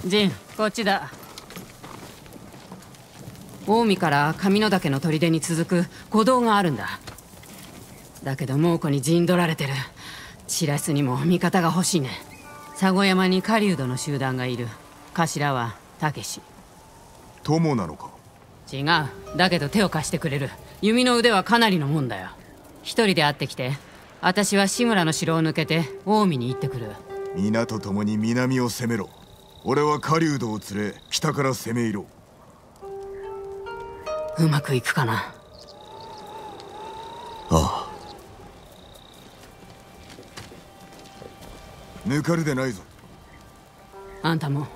ジン、こっちだ。近江から神野岳の砦に続く古道があるんだ。だけど猛虎に陣取られてる。白洲にも味方が欲しいね。佐護山に狩人の集団がいる。頭は武志。 友なのか？ 違う。だけど手を貸してくれる。弓の腕はかなりのもんだよ。一人で会ってきて。私は志村の城を抜けて近江に行ってくる。 皆と共に南を攻めろ。俺は狩人を連れ北から攻め入ろう。うまくいくかな。 ああ。抜かるでないぞ。 あんたも。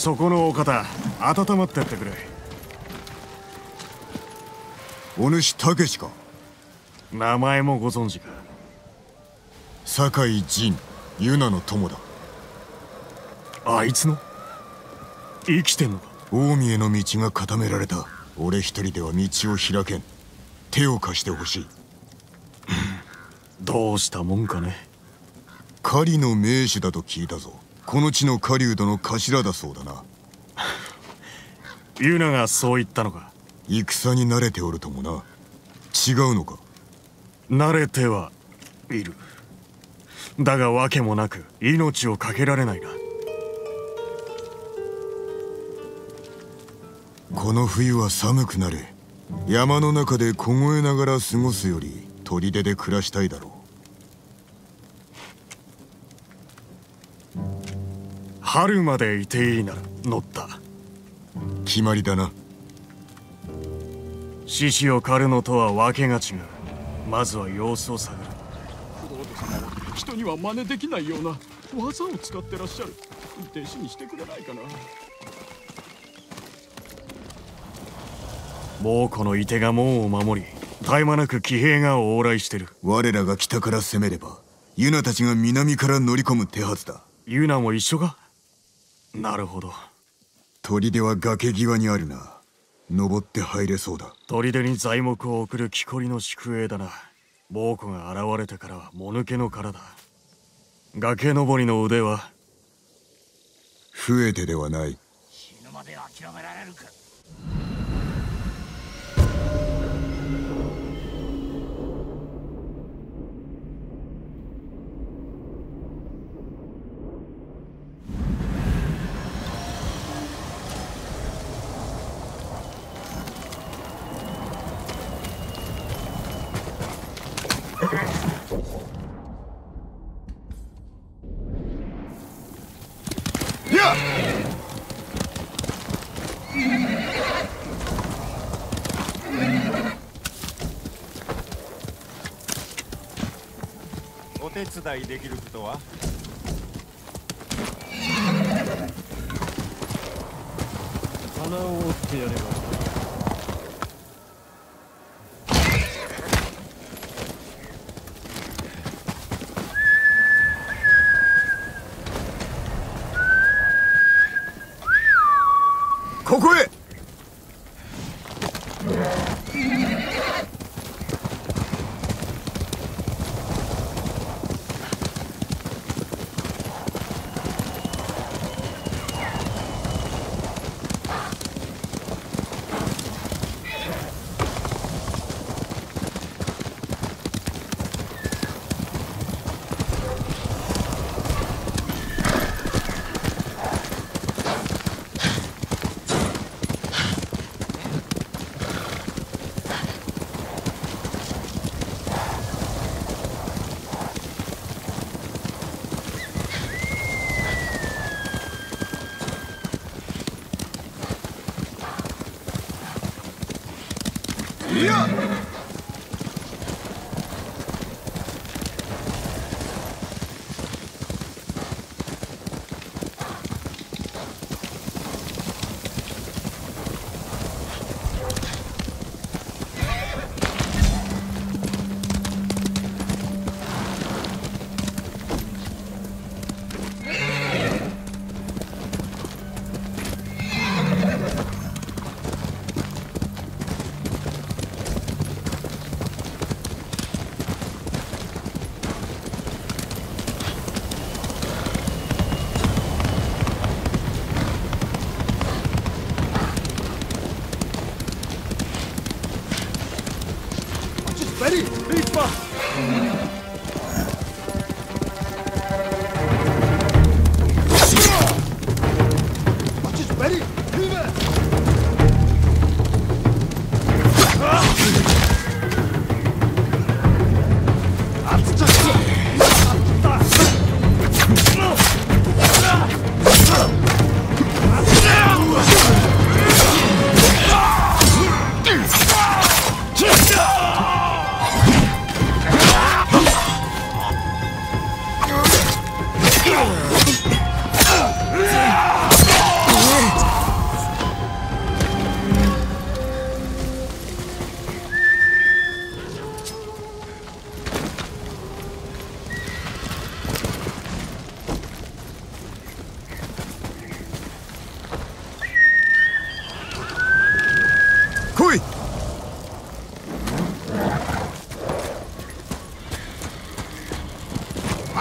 そこのお方温まってってくれ。 お主武志か。 名前もご存知か。 酒井仁、ユナの友だ。 あいつの生きてんのか。 近江への道が固められた。俺一人では道を開けん。手を貸してほしい。 どうしたもんかね。 狩りの名手だと聞いたぞ。この地の狩人の頭だそうだな。 ユナがそう言ったのか。 戦に慣れておるともな。違うのか。 慣れてはいる。だが訳もなく命を懸けられないな。 この冬は寒くなる。山の中で凍えながら過ごすより砦で暮らしたいだろう。春までいていいなら乗った。 決まりだな。 獅子を狩るのとは訳が違う。まずは様子を探る。 クロード様は人には真似できないような技を使ってらっしゃる。弟子にしてくれないかな。 猛虎の射手が門を守り、絶え間なく騎兵が往来してる。 我らが北から攻めればユナたちが南から乗り込む手はずだ。 ユナも一緒か。なるほど。 砦は崖際にあるな。登って入れそうだ。 砦に材木を送る木こりの宿営だな。猛虎が現れてからはもぬけの殻だ。崖登りの腕は増えてではない。 死ぬまで諦められるか。 お手伝いできることは。 鼻を折ってやれば。 ここへ。 Ready, reach back. Ready, move it.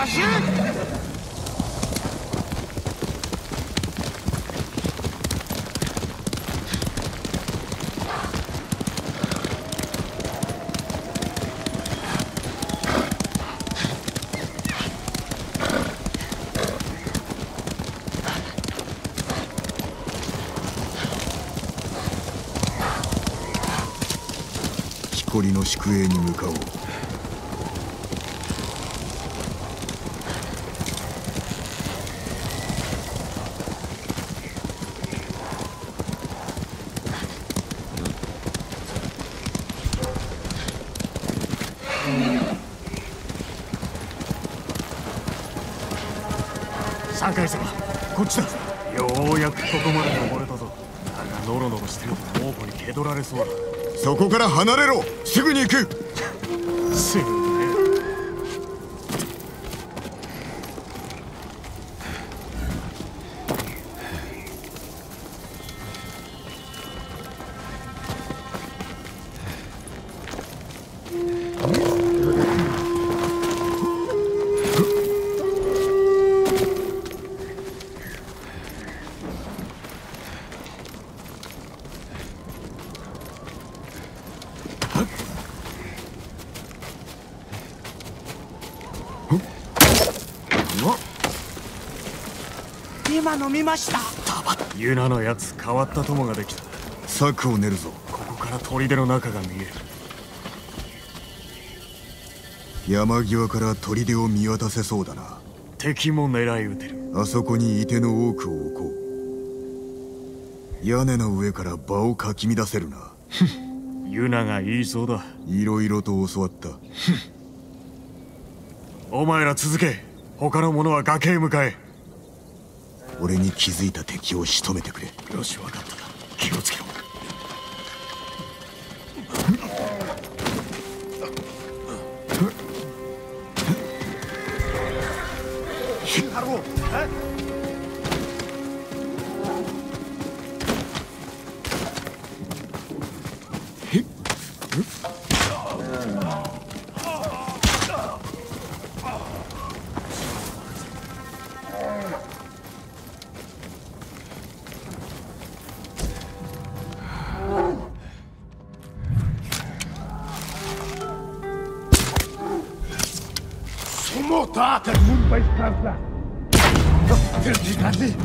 木こりの宿営に向かおう。 酒井様、こっちだ。ようやくここまで登れたぞ。だがノロノロしてると猛虎に蹴取られそうだ。 そこから離れろ。すぐに行く。 すぐね。 今飲みました。 ユナのやつ、変わった友ができた。 策を練るぞ。 ここから砦の中が見える。 山際から砦を見渡せそうだな。 敵も狙い撃てる。 あそこに射手の多くを置こう。屋根の上から場をかき乱せるな。 ユナが言いそうだ。 いろいろと教わった。 お前ら続け。他の者は崖へ向かえ。 俺に気づいた敵を仕留めてくれ。 よし、分かった。気をつけろ。 Soldaten, Mundbeißkanzler! Fertigati!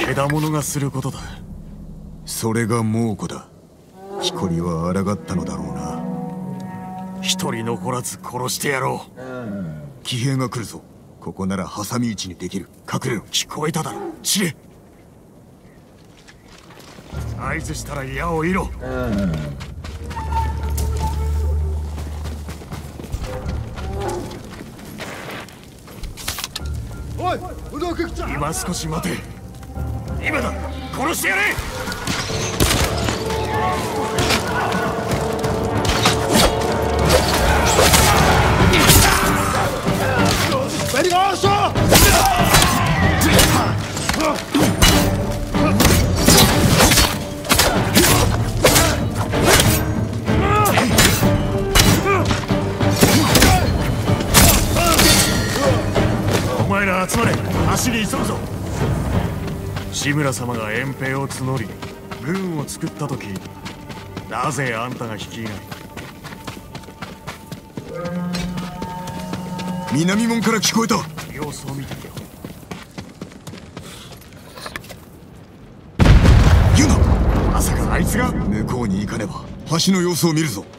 物がすることだ。 それが猛虎だ。木こりは抗ったのだろうな。 一人残らず殺してやろう。 騎兵が来るぞ。ここなら挟み撃ちにできる。隠れろ。 聞こえただろ。散れ。合図したら矢を射ろ。 おい、 今少し待て。今だ。殺してやれ。お前ら集まれ。足に急ぐぞ。志村様が遠兵を募り軍を作った時、なぜあんたが率いない？ 南門から聞こえた。 様子を見てみよう。 ユナ、 まさかあいつが？ 向こうに行かねば橋の様子を見るぞ。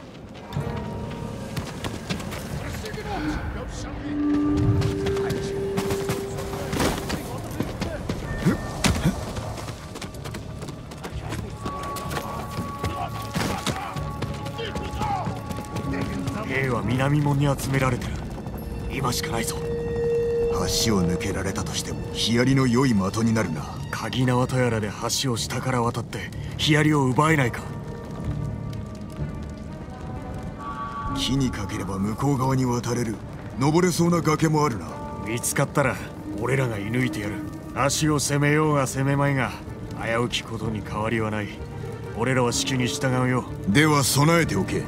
兵は南門に集められてる。今しかないぞ。 橋を抜けられたとしてもヒヤリの良い的になるな。 鍵縄とやらで橋を下から渡ってヒヤリを奪えないか。 木にかければ向こう側に渡れる。登れそうな崖もあるな。 見つかったら俺らが射抜いてやる。足を攻めようが攻めまいが危うきことに変わりはない。俺らは指揮に従うよ。 では備えておけ。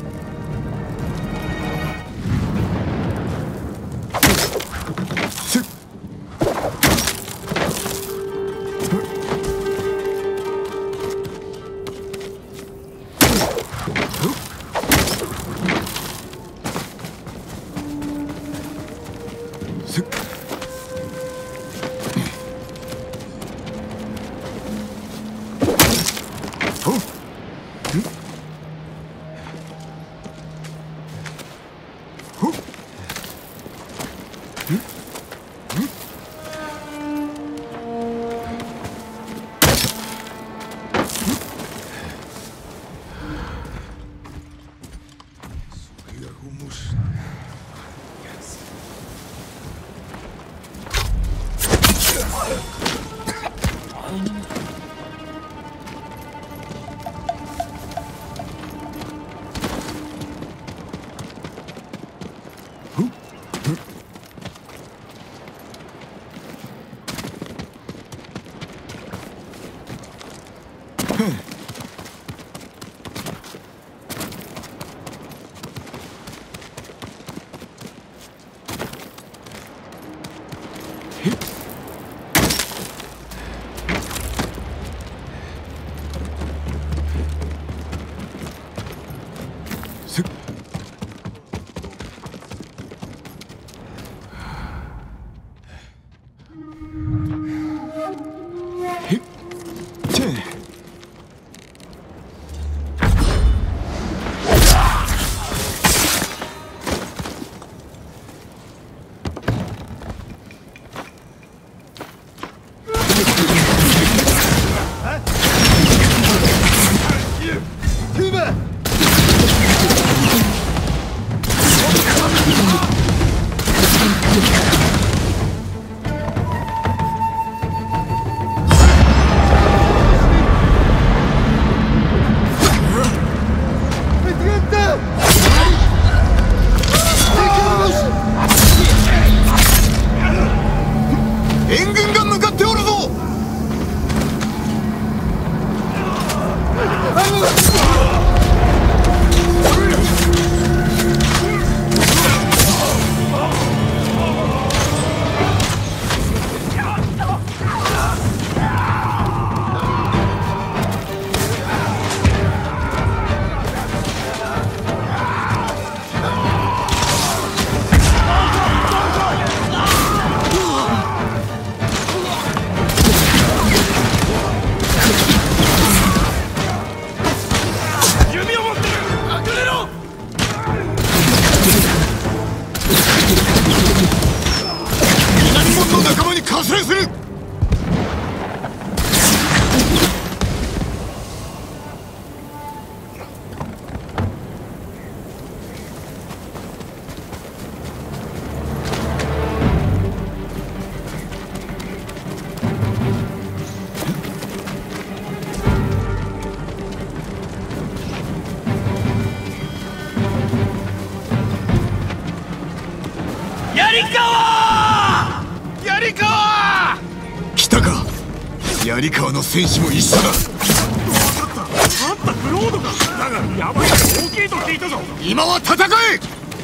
槍川の戦士も一緒だ。 あんたクロードか。だがヤバいが大きいと聞いたぞ。 今は戦え。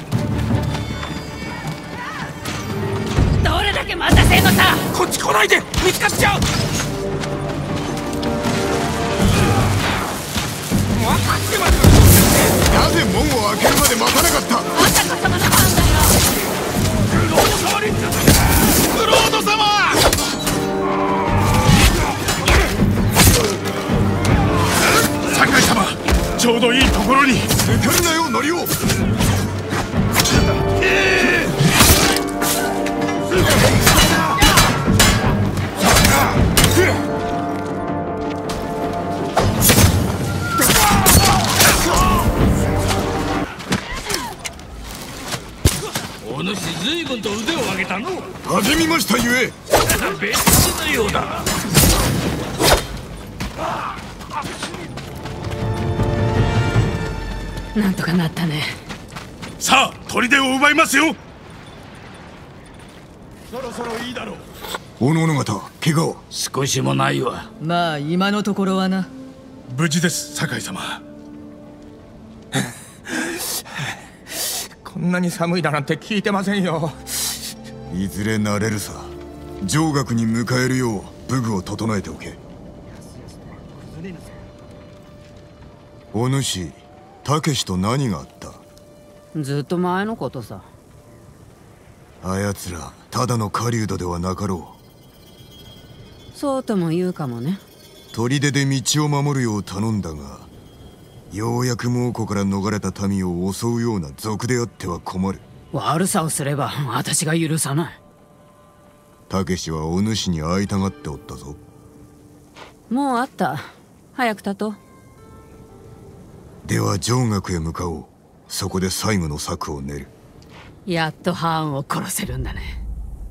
どれだけ待たせんのさ。 こっち来ないで、見つかっちゃう。 なぜ門を開けるまで待たなかった。 あんたこそまのファンだよ。 クロード様にクロード様。酒井様、ちょうどいいところに。 抜かるなよノリオ。 お主随分と腕を上げたの。 励みましたゆえ。 別人のようだ。 なんとかなったね。 さあ砦を奪いますよ。そろそろいいだろう。 おのおの方、怪我は。 少しもないわ。 まあ今のところはな。 無事です、酒井様。 こんなに寒いだなんて聞いてませんよ。 いずれ慣れるさ。上学に迎えるよう武具を整えておけ。お主、たけしと何があった。 ずっと前のことさ。 あやつらただの狩人ではなかろう。そうとも言うかもね。 砦で道を守るよう頼んだが、ようやく猛虎から逃れた民を襲うような賊であっては困る。 悪さをすれば私が許さない。 たけしはお主に会いたがっておったぞ。 もう会った。早く立とう。 では上学へ向かおう。そこで最後の策を練る。 やっとハーンを殺せるんだね。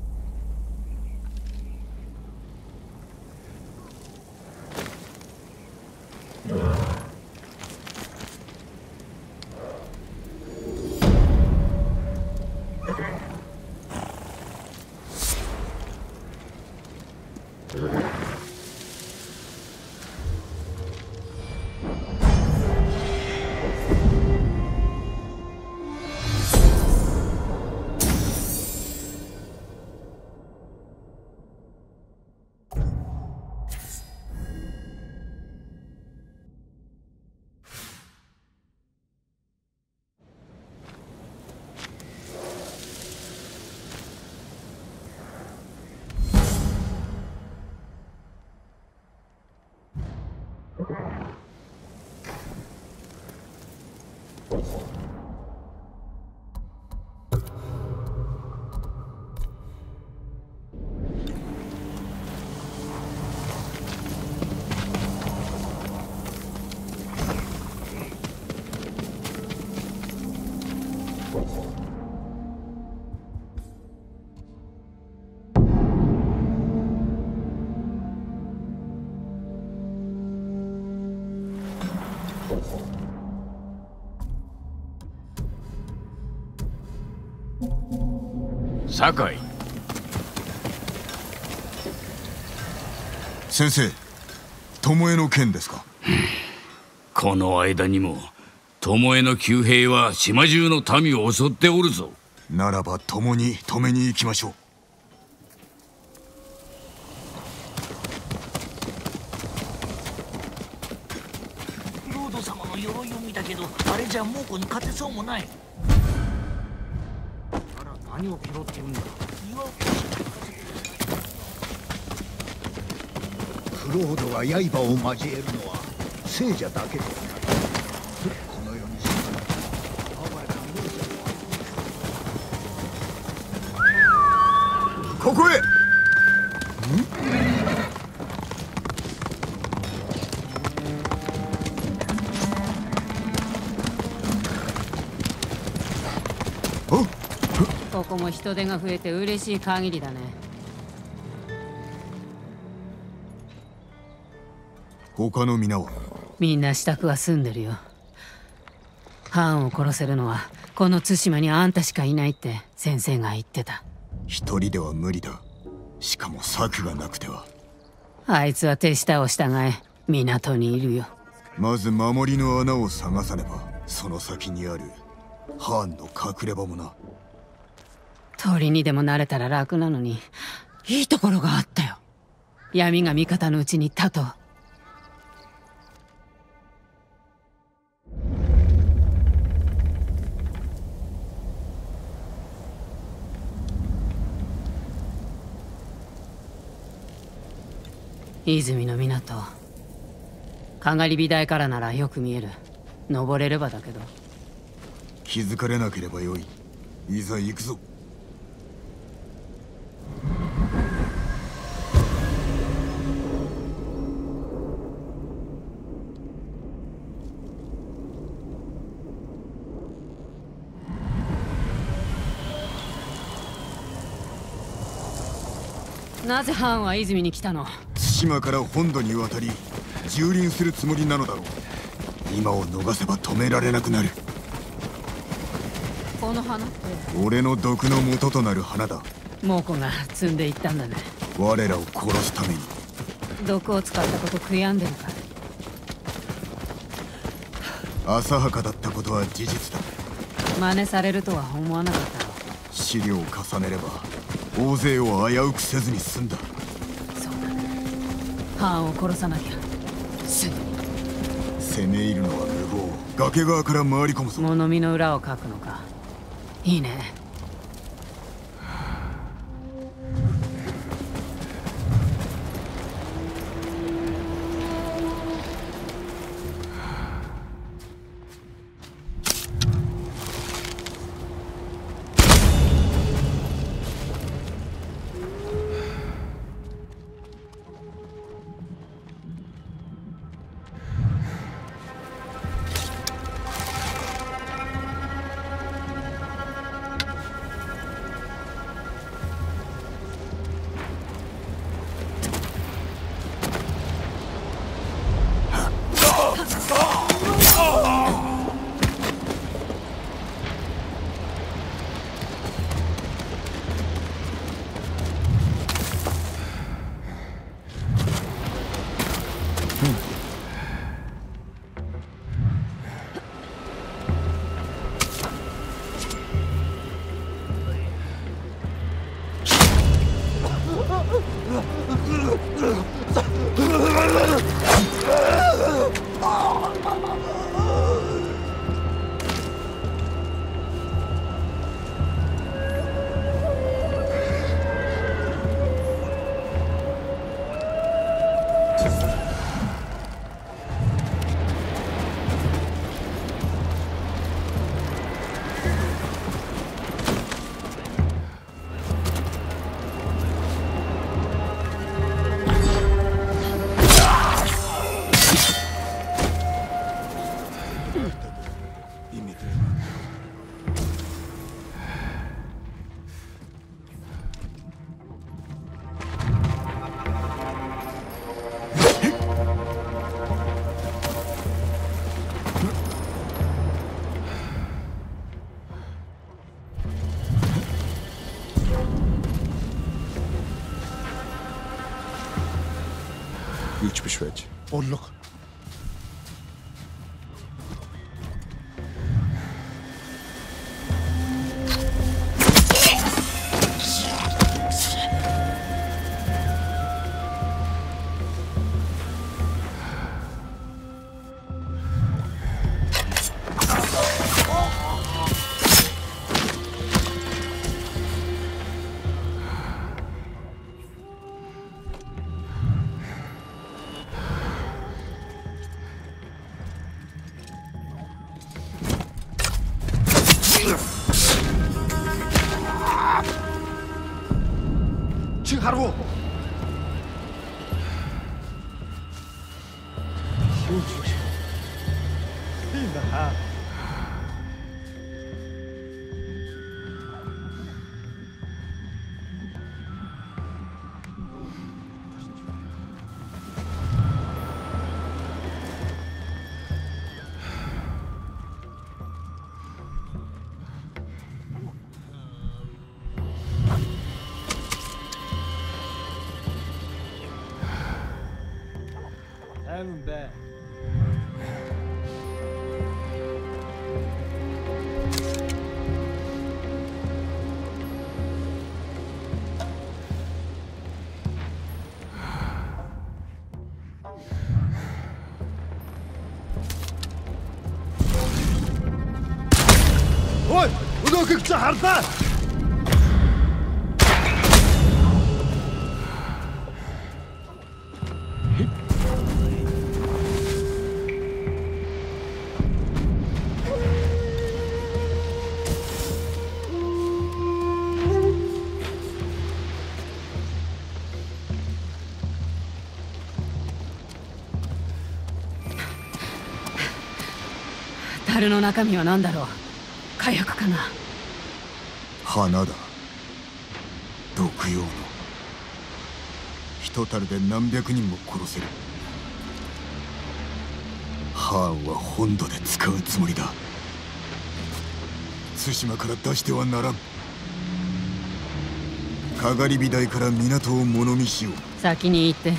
酒井先生、巴の件ですか。 この間にも巴の旧兵は島中の民を襲っておるぞ。 ならば共に止めに行きましょう。 ロード様の鎧を見たけど、あれじゃ猛虎に勝てそうもない。あら、何を拾ってるんだ。 クロードが刃を交えるのは聖者だけではない。この世にしかないここへ。 ここも人手が増えて嬉しい限りだね。 他の皆は。 みんな支度は済んでるよ。ハーンを殺せるのはこの対馬にあんたしかいないって先生が言ってた。 一人では無理だ。しかも策がなくては。 あいつは手下を従え港にいるよ。 まず守りの穴を探さねば、その先にあるハーンの隠れ場もな。 鳥にでもなれたら楽なのに、いいところがあったよ。闇が味方のうちに立とう。泉の港、かがり火台からならよく見える。登れればだけど。 気づかれなければよい。いざ行くぞ。 なぜハーンは泉に来たの？ 対馬から本土に渡り蹂躙するつもりなのだろう。今を逃せば止められなくなる。 この花って俺の毒の元となる花だ。 猛虎が積んでいったんだね。 我らを殺すために。 毒を使ったこと悔やんでるかい？ 浅はかだったことは事実だ。 真似されるとは思わなかったろ。 資料を重ねれば大勢を危うくせずに済んだ。 そうだね。ハーンを殺さなきゃ。すぐに。 攻め入るのは無謀。崖側から回り込むぞ。 物見の裏をかくのか。いいね。 Iets beschwert. Ollok. Cicho! Heaven bed. おい、ودوك حرفان. 樽の中身は何だろう。火薬かな。 花だ。毒用の。一樽で何百人も殺せる。ハーンは本土で使うつもりだ。対馬から出してはならん。かがり火台から港を物見しよう。 先に行って。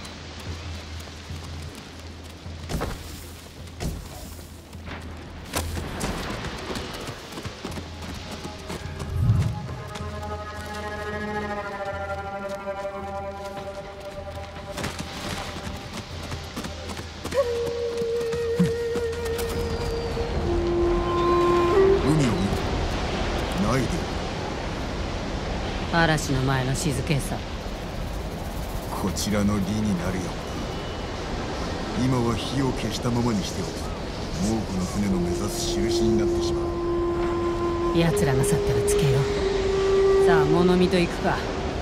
嵐の前の静けさ。 こちらの利になるよ。今は火を消したままにしておく。猛虎の船の目指す印になってしまう。 奴らが去ったらつけよう。さあ物見と行くか。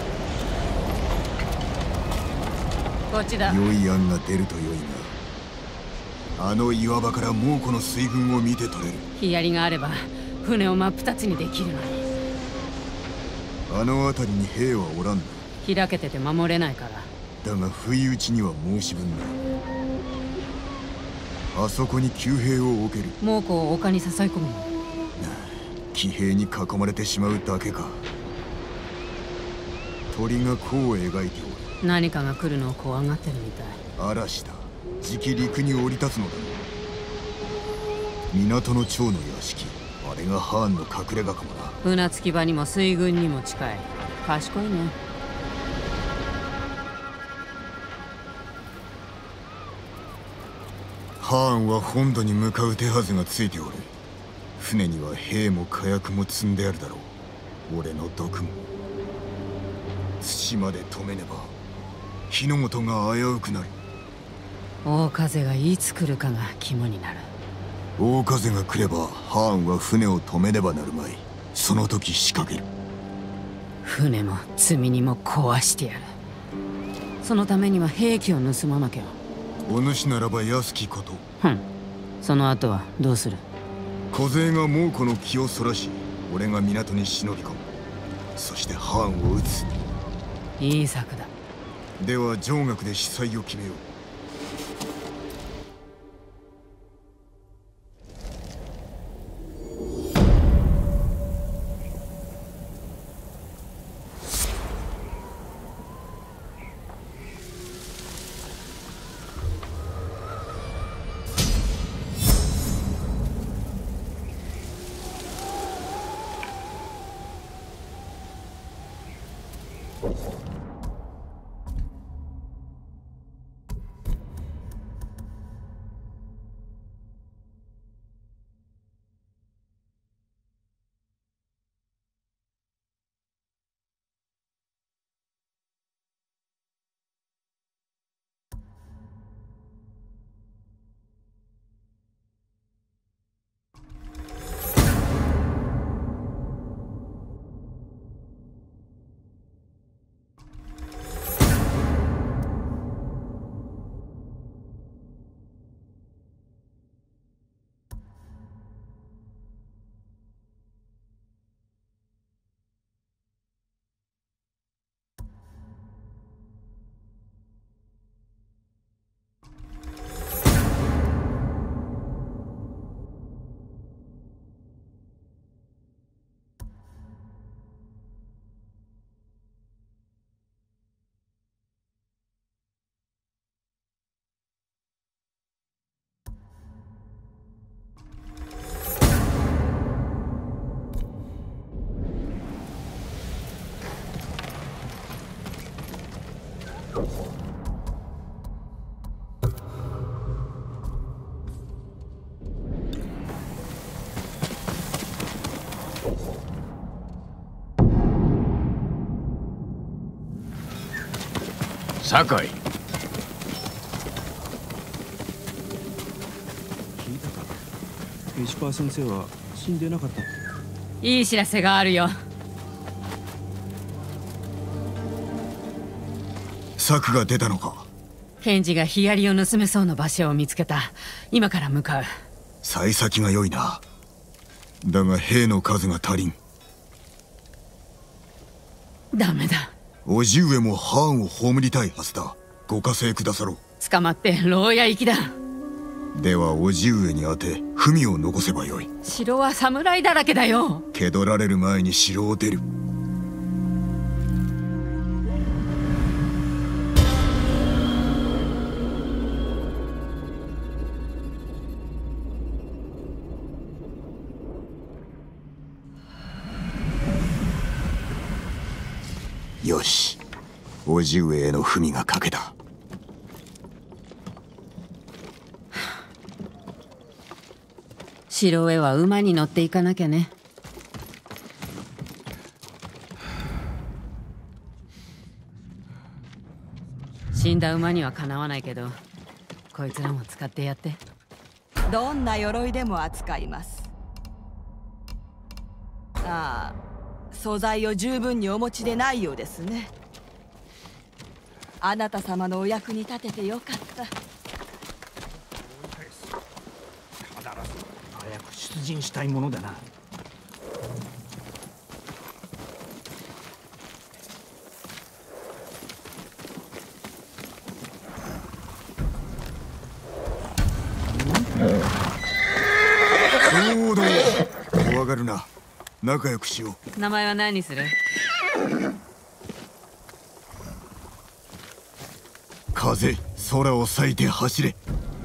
こっちだ。 良い案が出ると良いが、あの岩場から猛虎の水軍を見て取れる。 ヒヤリがあれば船を真っ二つにできるのに。 あの辺りに兵はおらんの。 開けてて守れないから。 だが不意打ちには申し分ない。あそこに騎兵を置ける。 猛虎を丘に誘い込むの。 騎兵に囲まれてしまうだけか。鳥が弧を描いておる。 何かが来るのを怖がってるみたい。 嵐だ。じき陸に降り立つのだ。港の長の屋敷。あれがハーンの隠れ家かもな。 船着き場にも水軍にも近い。賢いね。 ハーンは本土に向かう手はずがついておる。船には兵も火薬も積んであるだろう。俺の毒も。対馬で止めねば火の元が危うくなる。 大風がいつ来るかが肝になる。 大風が来ればハーンは船を止めねばなるまい。その時仕掛ける。 船も積み荷も壊してやる。そのためには兵器を盗まなきゃ。 お主ならば安きこと。 その後はどうする。 小勢が猛虎の気をそらし、俺が港に忍び込む。そしてハーンを撃つ。 いい策だ。 では上学で司祭を決めよう。 酒井。 聞いたか。石川先生は死んでなかったって。 いい知らせがあるよ。 策が出たのか。 検事がヒヤリを盗めそうな場所を見つけた。今から向かう。 幸先が良いな。だが兵の数が足りん。 ダメだ。 叔父上も藩を葬りたいはずだ。ご加勢くださろう。 捕まって牢屋行きだ。 では叔父上に当て文を残せばよい。 城は侍だらけだよ。 気取られる前に城を出る。よし、叔父上への文が書けた。 城へは馬に乗っていかなきゃね。死んだ馬にはかなわないけど、こいつらも使ってやって。 どんな鎧でも扱います。ああ、素材を十分にお持ちでないようですね。あなた様のお役に立ててよかった。 早く出陣したいものだな。 そうだ、怖がるな。仲良くしよう。名前は何にする？ 風、空を裂いて走れ。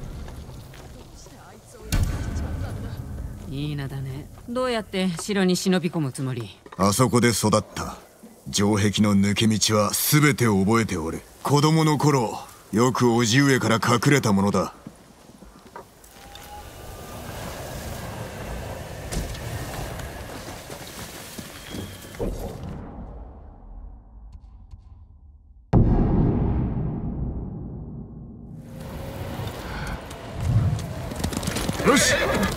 いい名だね。どうやって城に忍び込むつもり？ あそこで育った。城壁の抜け道は全て覚えておる。子供の頃よく叔父上から隠れたものだ。 よし。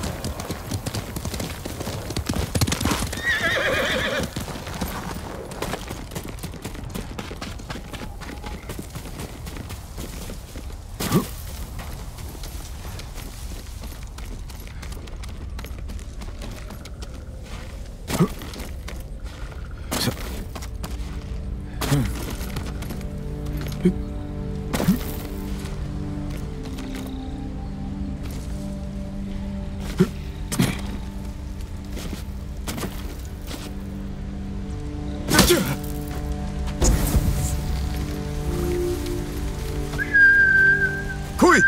来い。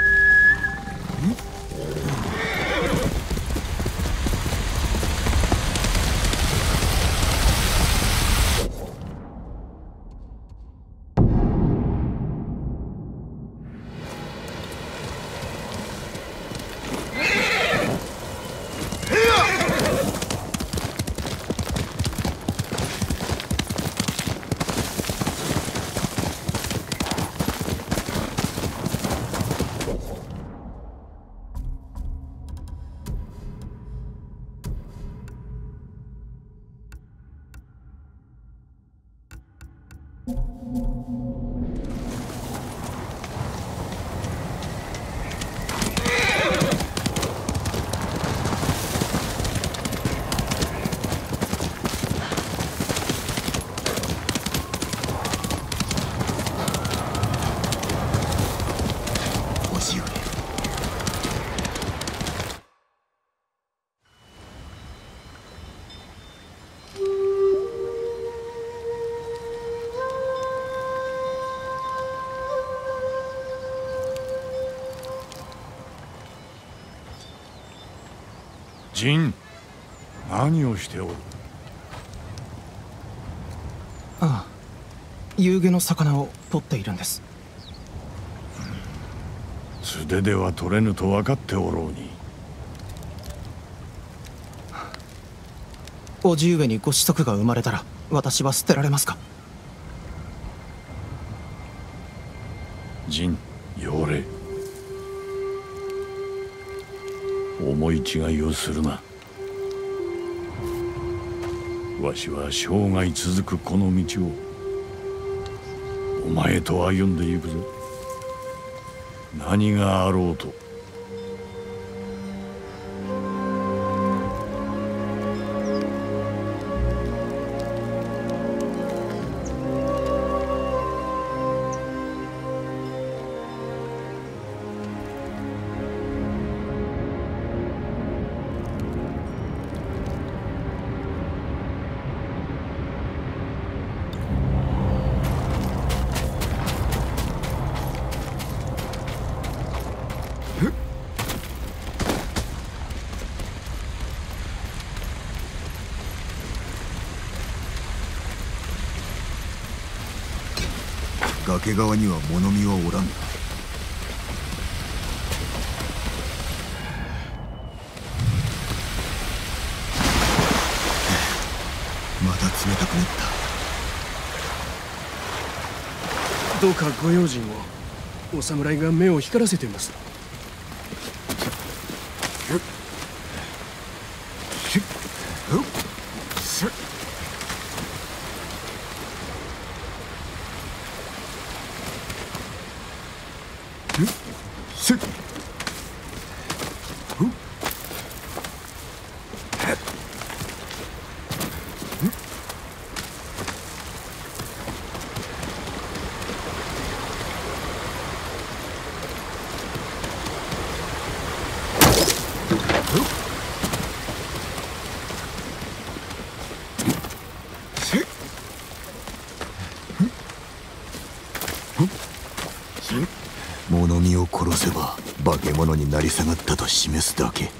ジ何をしておる？ ああ、夕げの魚を取っているんです。 素手では取れぬと分かっておろうに。 叔父上にご子息が生まれたら私は捨てられますか？ 陣、妖霊。思い違いをするな。わしは生涯続くこの道をお前と歩んでゆくぞ。何があろうと。 崖側には物見はおらん。また冷たくなった。 どうかご用心を。お侍が目を光らせています。 物見を殺せば化け物になり下がったと示すだけ。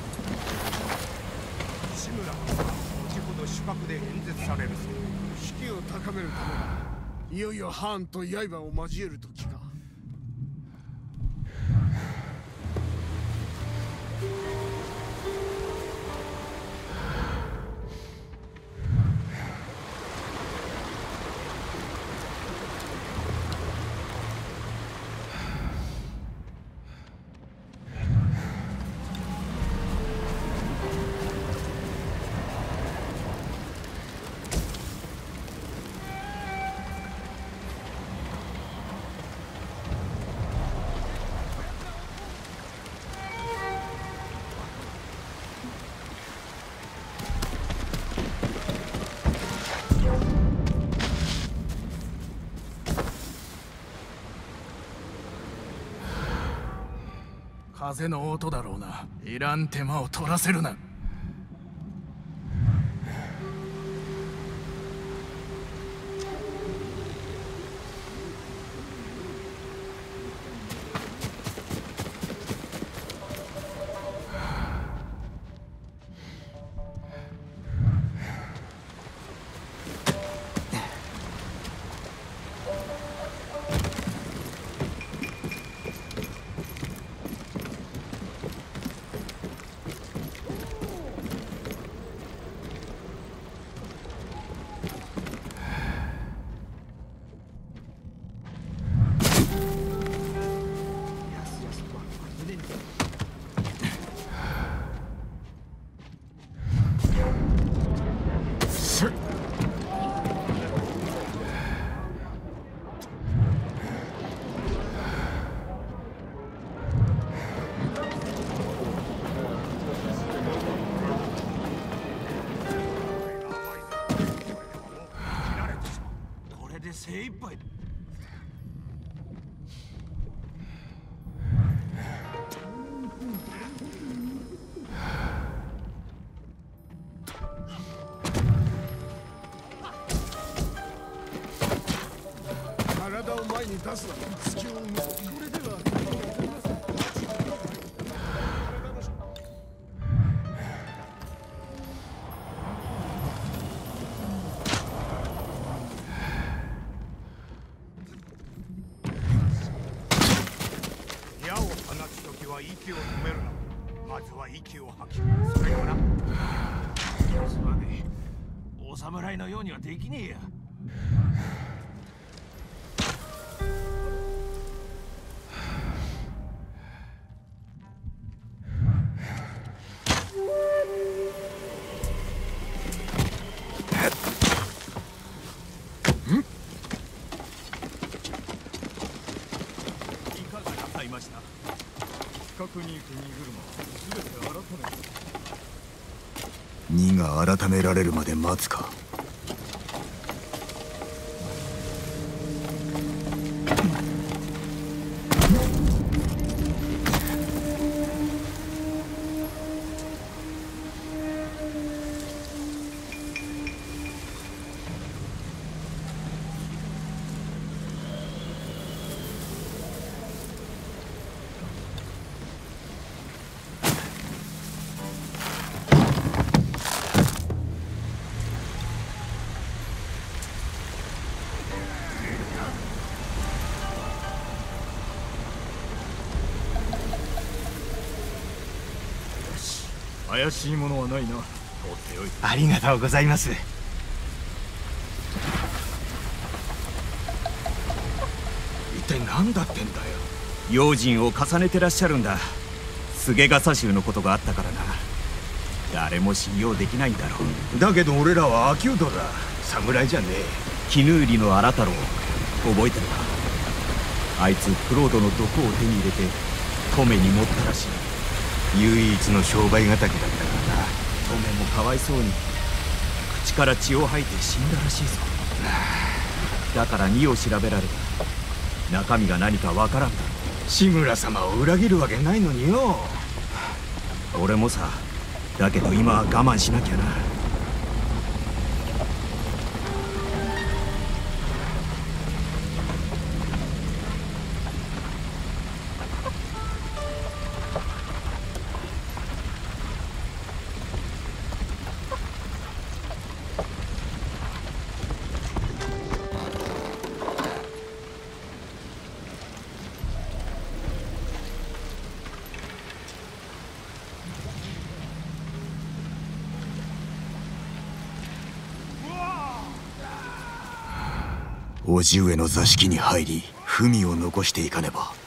志村は後ほど主角で演説されるぞ。 士気を高めるためにいよいよハーンと刃を交える時か。 風の音だろうな。いらん手間を取らせるな。 精一杯だ。 体を前に出すな。隙を生む。これでは息を止めるな。まずは息を吐き、それからすまねえ。お侍のようにはできねえや。 近くに行く荷車は全て改める。荷が改められるまで待つか。怪しいものはないな。放ってよい。 ありがとうございます。 一体何だってんだよ。用心を重ねてらっしゃるんだ。菅笠衆のことがあったからな。誰も信用できないんだろう。 だけど俺らは秋人だ。侍じゃねえ。 絹売りの荒太郎覚えてるか。あいつクロードの毒を手に入れてトメに持ったらしい。 唯一の商売敵だったからな。 トメもかわいそうに口から血を吐いて死んだらしいぞ。だから荷を調べられた。中身が何かわからんだろう。 志村様を裏切るわけないのによ。 俺もさ。だけど今は我慢しなきゃな。 叔父上の座敷に入り文を残していかねば。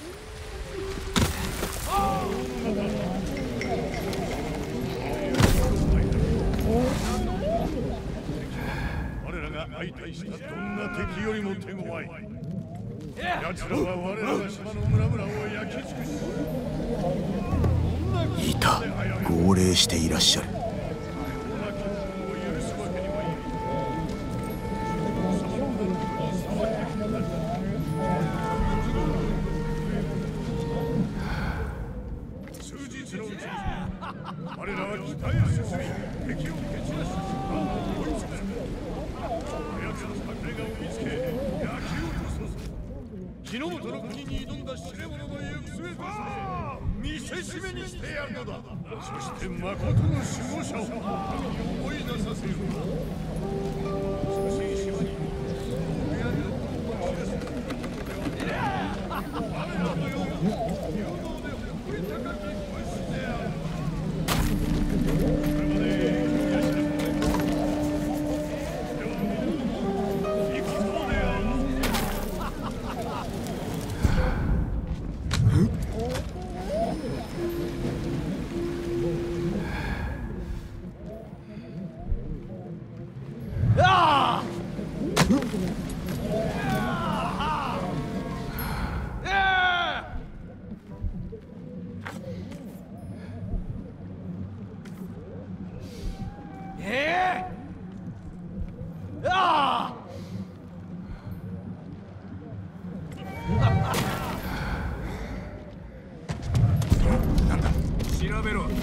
我らが相対したどんな敵よりも手強い。奴らは我らが島の村々を焼き尽くし。 いた。号令していらっしゃる。 我らは北へ進み敵を蹴散らし追い詰める。奴の隠れ家を見つけ焼き落とそう。日の本の国に挑んだ知れ者の行く末として見せしめにしてやるのだ。そして誠の守護者を思い出させよう。美しい島に多くやるような知らせる。我らのような有能で誇り高き武士である。 調べろ。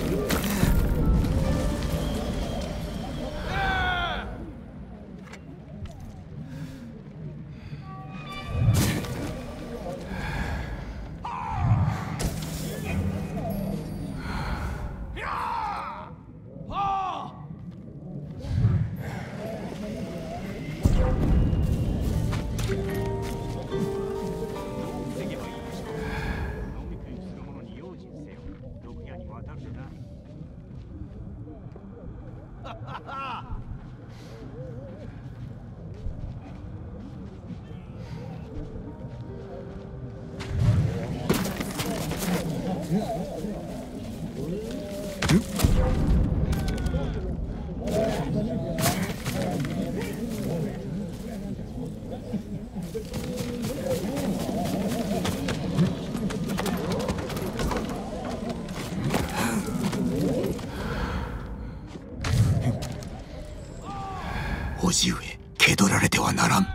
叔父上、気取られてはならん。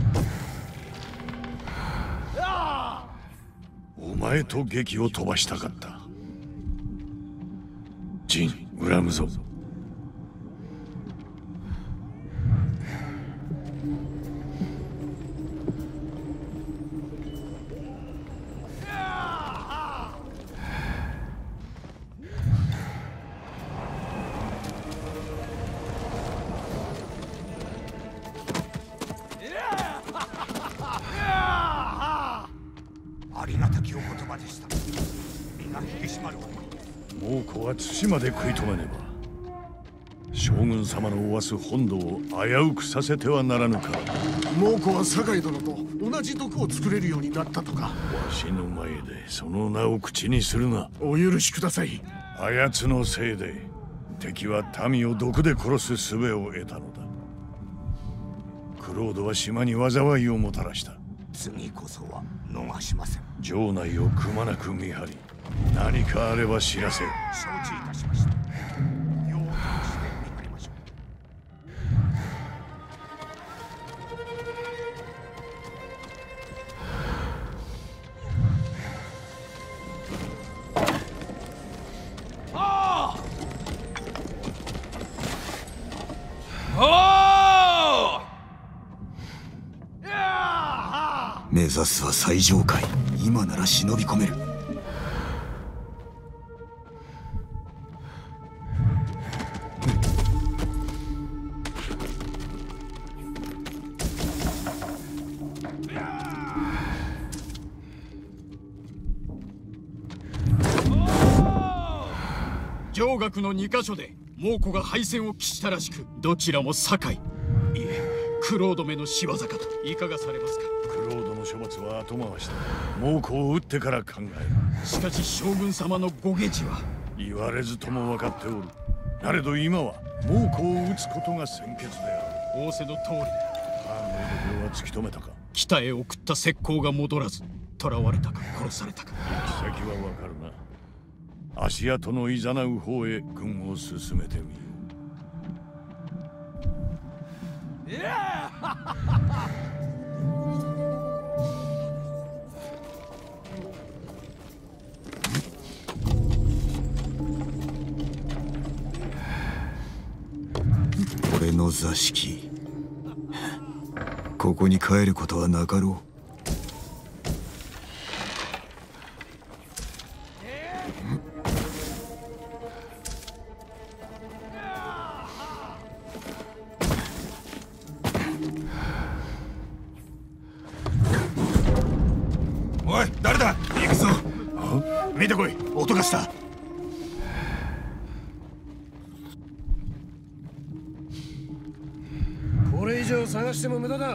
お前と劇を飛ばしたかった。ジン、恨むぞ。 ありがたきお言葉でした。身が引き締まる。 猛虎は対馬で食い止めねば将軍様のおわす本土を危うくさせてはならぬか。 猛虎は酒井殿と同じ毒を作れるようになったとか。 わしの前でその名を口にするな。 お許しください。 あやつのせいで敵は民を毒で殺す術を得たのだ。クロードは島に災いをもたらした。 次こそは逃しません。 城内をくまなく見張り、何かあれば知らせよ。 承知いたしました。よう通して見張りましょう。ああ。 目指すは最上階。今なら忍び込める。 城郭の2カ所で猛虎が敗戦を喫したらしく、どちらも堺、いえクロードめの仕業かと。いかがされますか。 クロードの処罰は後回しだ。猛虎を撃ってから考える。 しかし将軍様のご下知は。 言われずとも分かっておる。なれど今は猛虎を撃つことが先決である。 仰せの通りだ。 ハーンの居所は突き止めたか。 北へ送った石膏が戻らず、囚われたか殺されたか。 行き先は分かるな。足跡のいざなう方へ軍を進めてみよう。 俺の座敷、ここに帰ることはなかろう。 おい、誰だ。行くぞ。見てこい、音がした。 これ以上探しても無駄だ。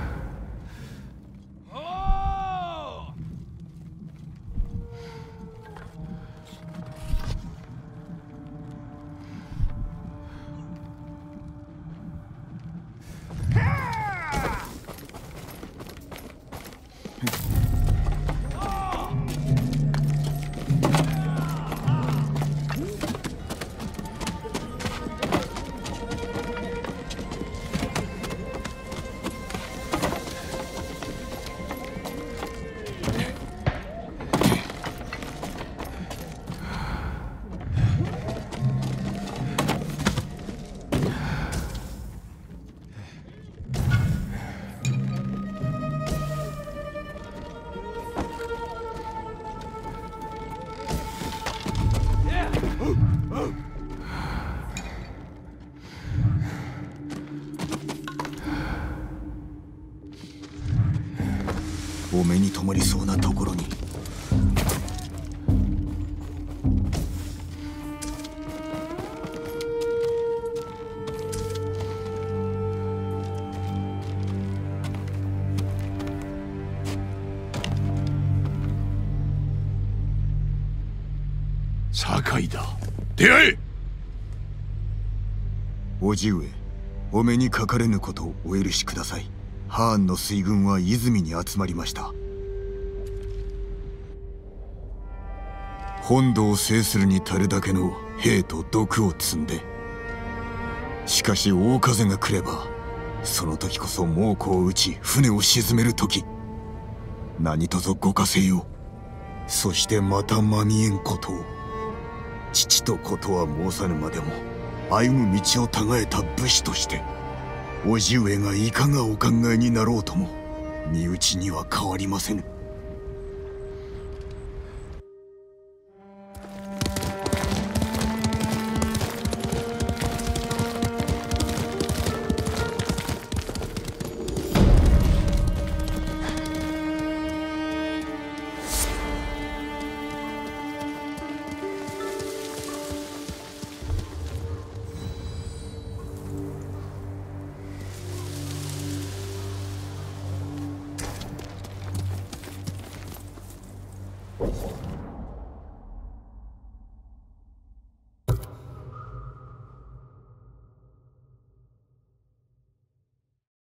お目に留まりそうなところに。 堺だ。出会え。 叔父上、お目にかかれぬことをお許しください。ハーンの水軍は泉に集まりました。本土を制するに足るだけの兵と毒を積んで、しかし大風が来ればその時こそ猛虎を撃ち船を沈める時。何とぞご加勢よ。そしてまたまみえんことを。父とことは申さぬまでも歩む道をたがえた武士として、叔父上がいかがお考えになろうとも身内には変わりませぬ。